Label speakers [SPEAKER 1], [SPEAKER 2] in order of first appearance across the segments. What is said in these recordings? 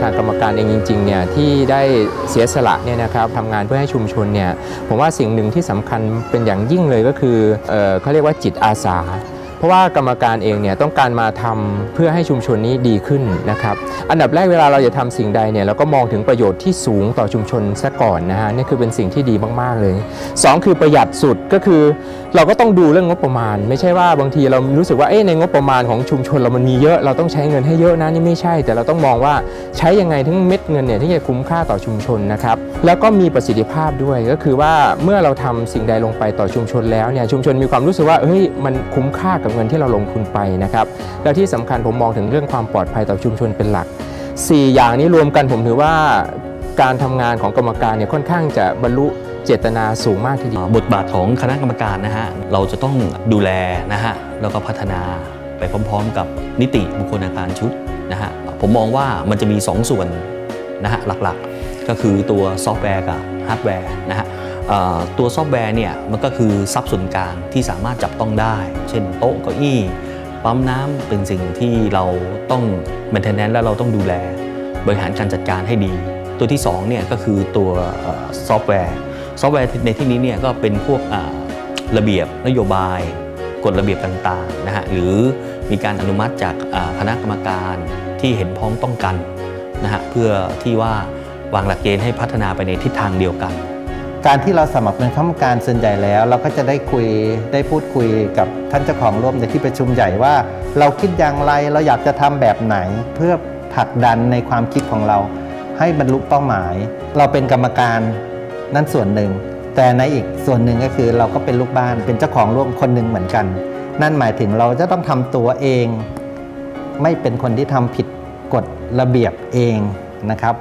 [SPEAKER 1] ทางกรรมการเองจริงๆเนี่ยที่ได้เสียสละเนี่ยนะครับทำงานเพื่อให้ชุมชนเนี่ยผมว่าสิ่งหนึ่งที่สำคัญเป็นอย่างยิ่งเลยก็คือเขาเรียกว่าจิตอาสาเพราะว่ากรรมการเองเนี่ยต้องการมาทำเพื่อให้ชุมชนนี้ดีขึ้นนะครับอันดับแรกเวลาเราจะทำสิ่งใดเนี่ยเราก็มองถึงประโยชน์ที่สูงต่อชุมชนซะก่อนนะฮะนี่คือเป็นสิ่งที่ดีมากๆเลย2คือประหยัดสุดก็คือเราก็ต้องดูเรื่องงบประมาณไม่ใช่ว่าบางทีเรารู้สึกว่าในงบประมาณของชุมชนเรามันมีเยอะเราต้องใช้เงินให้เยอะนะนี่ไม่ใช่แต่เราต้องมองว่าใช้ยังไงทั้งเม็ดเงินเนี่ยที่จะคุ้มค่าต่อชุมชนนะครับแล้วก็มีประสิทธิภาพด้วยก็คือว่าเมื่อเราทำสิ่งใดลงไปต่อชุมชนแล้วเนี่ยชุมชนมีความรู้สึกว่ามันคุ้มค่ากับเงินที่เราลงทุนไปนะครับแล้วที่สำคัญผมมองถึงเรื่องความปลอดภัยต่อชุมชนเป็นหลัก4อย่างนี้รวมกันผมถือว่าการทำงานของกรรมการเนี่ยค่อนข้างจะบรรลุเจตนาสูงมากทีเดียว
[SPEAKER 2] บทบาทของคณะกรรมการนะฮะเราจะต้องดูแลนะฮะแล้วก็พัฒนาไปพร้อมๆกับนิติบุคคลอาการชุดนะฮะผมมองว่ามันจะมี2ส่วนนะฮะหลักๆก็คือตัวซอฟต์แวร์กับฮาร์ดแวร์นะฮะตัวซอฟต์แวร์เนี่ยมันก็คือทรัพย์ส่วนกลางที่สามารถจับต้องได้เช่นโต๊ะเก้าอี้ปั๊มน้ำเป็นสิ่งที่เราต้องแมนเทนแนนซ์และเราต้องดูแลบริหารการจัดการให้ดีตัวที่2เนี่ยก็คือตัวซอฟต์แวร์ในที่นี้เนี่ยก็เป็นพวกระเบียบนโยบายกฎระเบียบต่างๆนะฮะหรือมีการอนุมัติจากคณะกรรมการที่เห็นพ้องต้องกันนะฮะเพื่อที่ว่าวางหลักเกณฑ์ให้พัฒนาไปในทิศทางเดียวกัน
[SPEAKER 3] การที่เราสมัครเป็นคณะกรรมการส่วนใหญ่แล้วเราก็จะได้พูดคุยกับท่านเจ้าของร่วมในที่ประชุมใหญ่ว่าเราคิดอย่างไรเราอยากจะทำแบบไหนเพื่อผลักดันในความคิดของเราให้บรรลุเป้าหมายเราเป็นกรรมการนั่นส่วนหนึ่งแต่ในอีกส่วนหนึ่งก็คือเราก็เป็นลูกบ้านเป็นเจ้าของร่วมคนหนึ่งเหมือนกันนั่นหมายถึงเราจะต้องทำตัวเองไม่เป็นคนที่ทำผิดกฎระเบียบเองนะครับ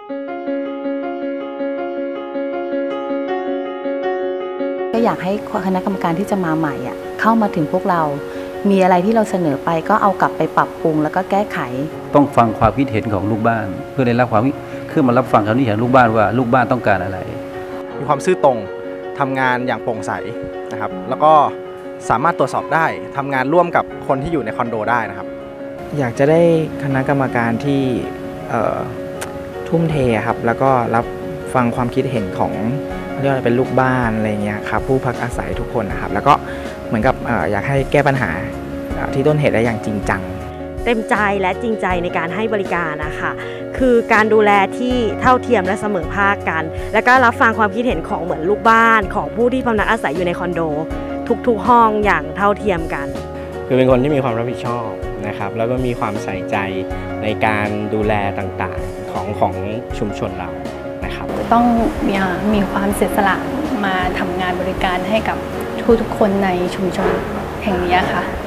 [SPEAKER 4] ก็อยากให้คณะกรรมการที่จะมาใหม่เข้ามาถึงพวกเรามีอะไรที่เราเสนอไปก็เอากลับไปปรับปรุงแล้วก็แก้ไข
[SPEAKER 5] ต้องฟังความคิดเห็นของลูกบ้านเพื่อได้รับความคือมารับฟังความคิดเห็นลูกบ้านว่าลูกบ้านต้องการอะไร
[SPEAKER 6] มีความซื่อตรงทำงานอย่างโปร่งใสนะครับแล้วก็สามารถตรวจสอบได้ทำงานร่วมกับคนที่อยู่ในคอนโดได้นะครับ
[SPEAKER 7] อยากจะได้คณะกรรมการที่ทุ่มเทครับแล้วก็รับฟังความคิดเห็นของเรียกว่าเป็นลูกบ้านอะไรเงี้ยครับผู้พักอาศัยทุกคนนะครับแล้วก็เหมือนกับอยากให้แก้ปัญหาที่ต้นเหตุได้อย่างจริงจัง
[SPEAKER 8] เต็มใจและจริงใจในการให้บริการนะคะคือการดูแลที่เท่าเทียมและเสมอภาคกันแล้วก็รับฟังความคิดเห็นของเหมือนลูกบ้านของผู้ที่พำนักอาศัยอยู่ในคอนโดทุกห้องอย่างเท่าเทียมกัน
[SPEAKER 9] คือเป็นคนที่มีความรับผิดชอบนะครับแล้วก็มีความใส่ใจในการดูแลต่างๆของชุมชนเรานะครับ
[SPEAKER 10] ต้องมีความเสียสละมาทำงานบริการให้กับทุกคนในชุมชนแห่งนี้ค่ะ